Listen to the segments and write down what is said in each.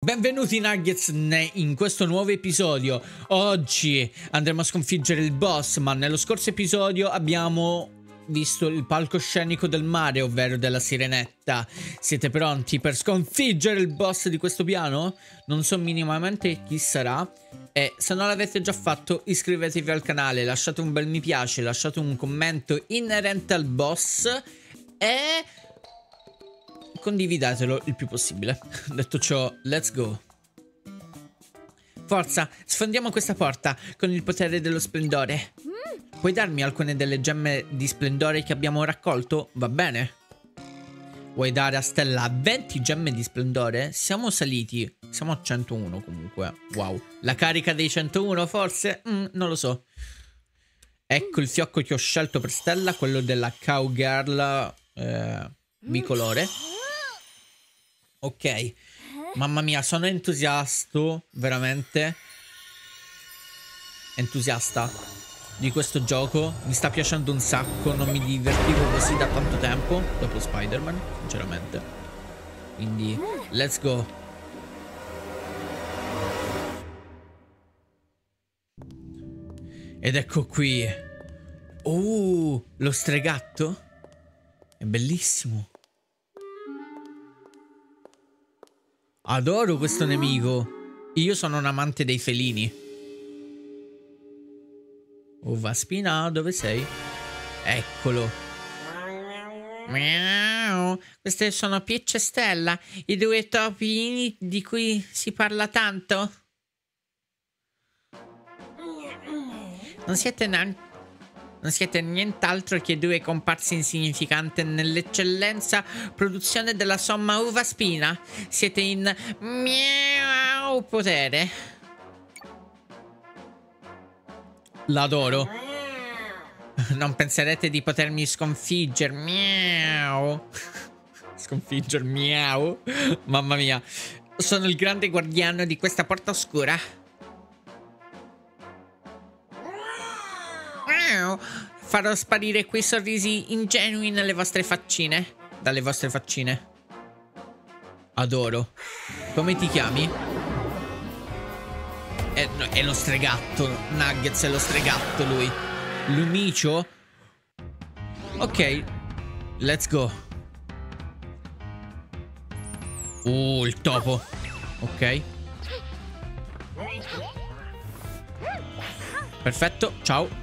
Benvenuti Nuggets in questo nuovo episodio. Oggi andremo a sconfiggere il boss, ma nello scorso episodio abbiamo visto il palcoscenico del mare, ovvero della sirenetta. Siete pronti per sconfiggere il boss di questo piano? Non so minimamente chi sarà. E se non l'avete già fatto, iscrivetevi al canale, lasciate un bel mi piace, lasciate un commento inerente al boss e condividetelo il più possibile. Detto ciò, let's go. Forza, sfondiamo questa porta con il potere dello splendore. Puoi darmi alcune delle gemme di splendore che abbiamo raccolto? Va bene. Vuoi dare a Stella 20 gemme di splendore? Siamo saliti. Siamo a 101 comunque. Wow. La carica dei 101 forse? Non lo so. Ecco il fiocco che ho scelto per Stella, quello della cowgirl bicolore. Ok. Mamma mia, sono entusiasta, veramente entusiasta di questo gioco. Mi sta piacendo un sacco. Non mi divertivo così da tanto tempo dopo Spider-Man, sinceramente. Quindi, let's go. Ed ecco qui. Lo stregatto. È bellissimo. Adoro questo nemico. Io sono un amante dei felini. Uva spina, dove sei? Eccolo. Miau. Queste sono Peach e Stella, i due topini di cui si parla tanto. Non siete nient'altro che due comparsi insignificanti nell'eccellenza produzione della somma uva spina. Siete in miau potere. L'adoro. Non penserete di potermi sconfiggere. Miau. Sconfiggere, miau. Mamma mia. Sono il grande guardiano di questa porta oscura. Farò sparire quei sorrisi ingenui dalle vostre faccine. Adoro. Come ti chiami? È lo stregatto. Nuggets è lo stregatto lui. Lumicio. Ok. Let's go. Il topo. Ok. Perfetto. Ciao.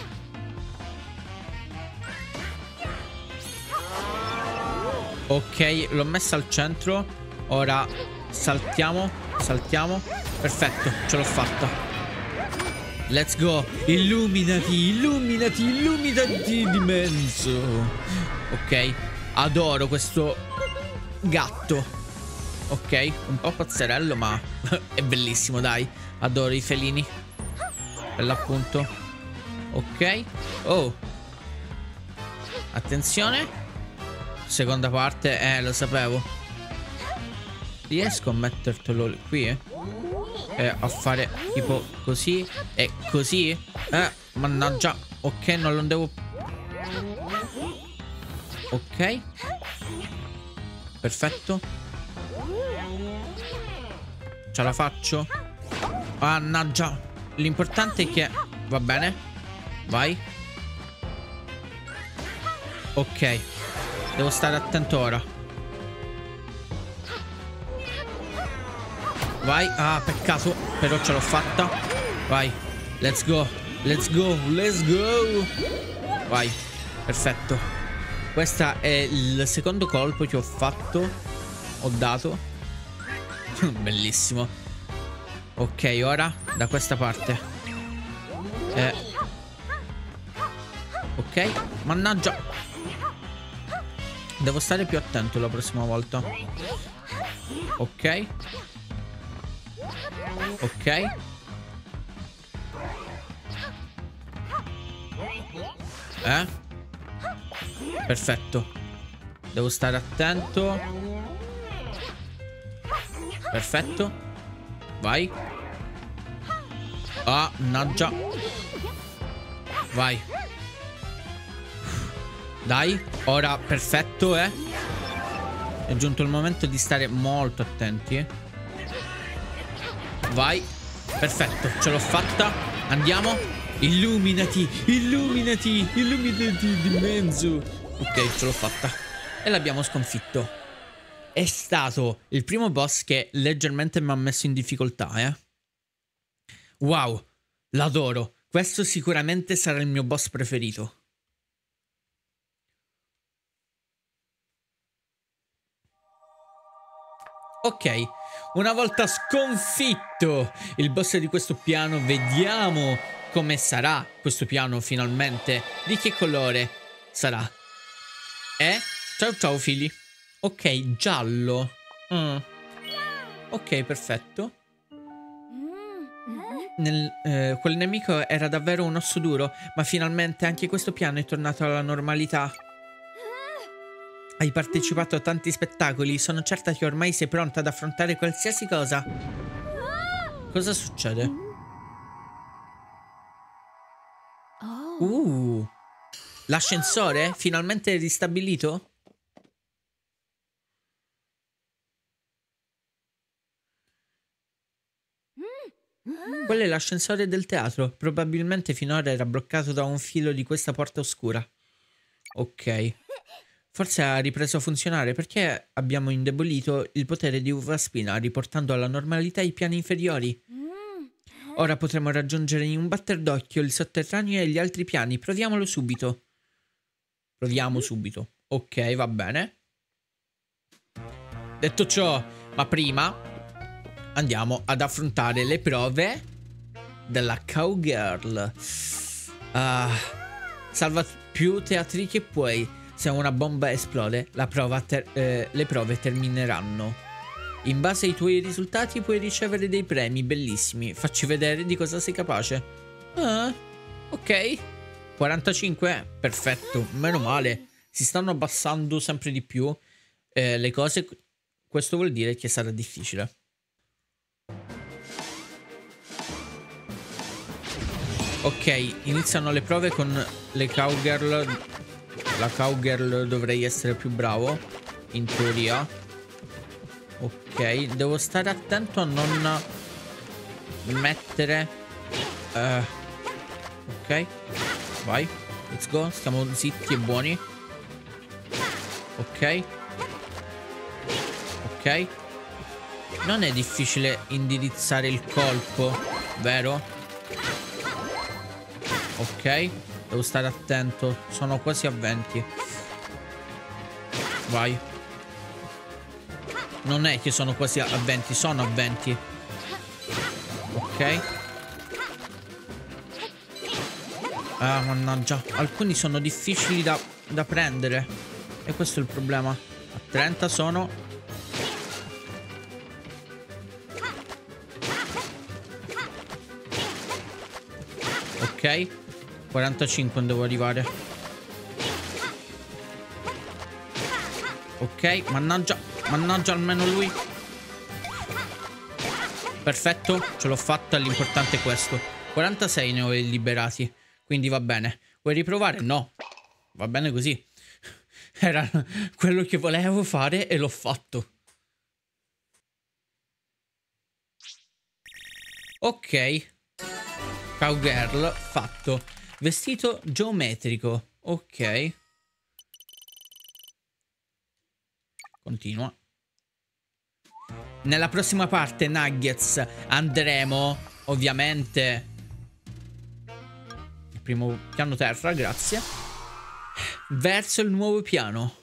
Ok, l'ho messa al centro. Ora saltiamo. Perfetto, ce l'ho fatta. Let's go. Illuminati d'immenso. Ok, adoro questo gatto. Ok, un po' pazzerello, ma è bellissimo, dai. Adoro i felini, per l'appunto. Ok. Attenzione. Seconda parte, lo sapevo. Riesco a mettertelo qui, a fare tipo così e così. Mannaggia. Ok, non lo devo. Ok. Perfetto. Ce la faccio. Mannaggia. L'importante è che va bene. Vai. Ok. Devo stare attento ora. Vai. Peccato. Però ce l'ho fatta. Vai. Let's go. Vai. Perfetto. Questo è il secondo colpo che ho fatto. Ho dato. Bellissimo. Ok, ora da questa parte. Ok. Mannaggia. Devo stare più attento la prossima volta. Ok. Ok. Perfetto. Devo stare attento. Perfetto. Vai. Mannaggia. Vai. Dai, ora perfetto, È giunto il momento di stare molto attenti. Vai. Perfetto, ce l'ho fatta. Andiamo. Illuminati, illuminati, illuminati di mezzo. Ok, ce l'ho fatta. E l'abbiamo sconfitto. È stato il primo boss che leggermente mi ha messo in difficoltà, Wow, l'adoro. Questo sicuramente sarà il mio boss preferito. Ok, una volta sconfitto il boss di questo piano, vediamo come sarà questo piano finalmente. Di che colore sarà? Ciao ciao figli. Ok, giallo. Ok, perfetto. Quel nemico era davvero un osso duro, ma finalmente anche questo piano è tornato alla normalità. Hai partecipato a tanti spettacoli, sono certa che ormai sei pronta ad affrontare qualsiasi cosa. Cosa succede? L'ascensore? Finalmente ristabilito? Quello è l'ascensore del teatro. Probabilmente finora era bloccato da un filo di questa porta oscura. Ok. Forse ha ripreso a funzionare perché abbiamo indebolito il potere di Uva Spina, riportando alla normalità i piani inferiori. Ora potremo raggiungere in un batter d'occhio il sotterraneo e gli altri piani. Proviamolo subito. Proviamo subito. Ok, va bene. Detto ciò, ma prima andiamo ad affrontare le prove della Cowgirl. Salva più teatri che puoi. Se una bomba esplode, le prove termineranno. In base ai tuoi risultati puoi ricevere dei premi bellissimi. Facci vedere di cosa sei capace. Ok. 45? Perfetto, meno male. Si stanno abbassando sempre di più le cose. Questo vuol dire che sarà difficile. Ok, iniziano le prove con le Cowgirl. La Cowgirl dovrei essere più bravo, in teoria. Ok, devo stare attento a non mettere... ok, vai, let's go, stiamo zitti e buoni. Ok. Ok. Non è difficile indirizzare il colpo, vero? Ok. Devo stare attento. Sono quasi a 20. Vai. Non è che sono quasi a 20. Sono a 20. Ok. Ah, mannaggia. Alcuni sono difficili da prendere. E questo è il problema. A 30 sono. Ok. 45 devo arrivare. Ok, mannaggia. Mannaggia almeno lui. Perfetto, ce l'ho fatta. L'importante è questo. 46 ne ho liberati. Quindi va bene. Vuoi riprovare? No. Va bene così. Era quello che volevo fare e l'ho fatto. Ok. Cowgirl fatto. Vestito geometrico. Ok. Continua. Nella prossima parte, Nuggets, andremo ovviamente il primo piano terra, grazie, verso il nuovo piano.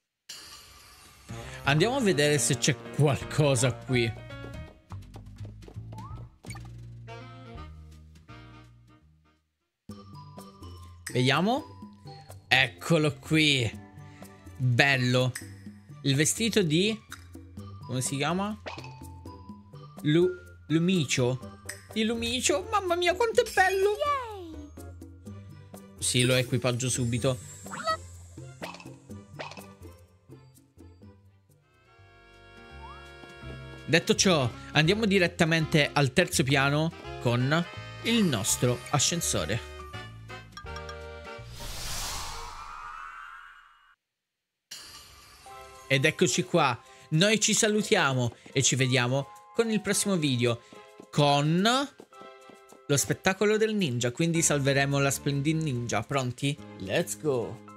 Andiamo a vedere se c'è qualcosa qui. Vediamo. Eccolo qui. Bello. Il vestito di... come si chiama? Lumicio. Di Lumicio. Mamma mia quanto è bello. Sì, lo equipaggio subito. Detto ciò, andiamo direttamente al terzo piano con il nostro ascensore. Ed eccoci qua, noi ci salutiamo e ci vediamo con il prossimo video. con lo spettacolo del ninja. Quindi salveremo la Splendid Ninja. Pronti? Let's go.